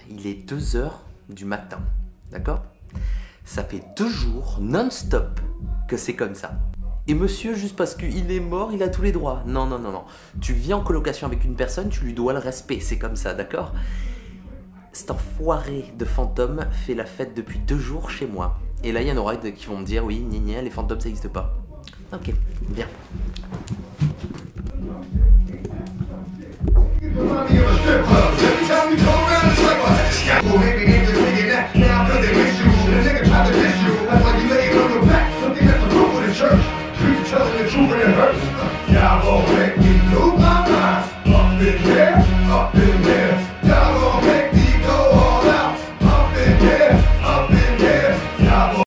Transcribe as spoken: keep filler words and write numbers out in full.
il est deux heures du matin, d'accord? Ça fait deux jours non-stop que c'est comme ça. Et monsieur, juste parce qu'il est mort, il a tous les droits. Non, non, non, non. Tu vis en colocation avec une personne, tu lui dois le respect, c'est comme ça, d'accord? Cet enfoiré de fantôme fait la fête depuis deux jours chez moi. Et là, il y en aura qui vont me dire, oui, gna gna, les fantômes, ça n'existe pas. Ok, bien. Tell me,